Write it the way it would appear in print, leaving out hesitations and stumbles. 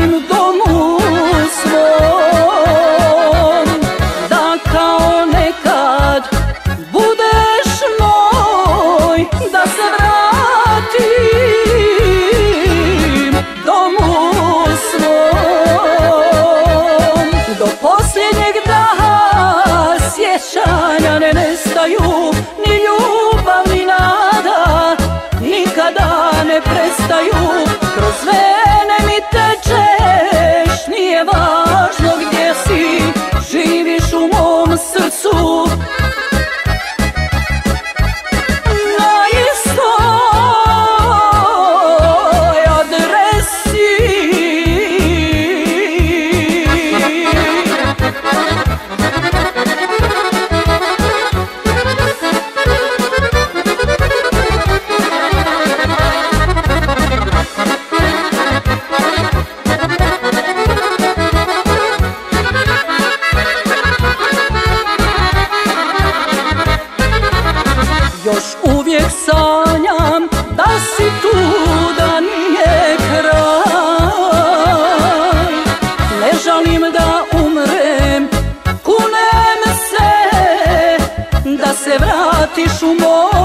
vratim domu svom, da kao nekad budeš moj, da se vratim domu svom. Do posljednjeg daha sjećanja ne nestaju, ni ljubav ni nada nikada ne prestaju. Kroz vene mi tečeš, nije važno gdje si, živiš u mom srcu na istoj adresi. Još uvijek sanjam da si tu, da nije kraj. Ne želim da umrem, kunem se da se vratiš u moj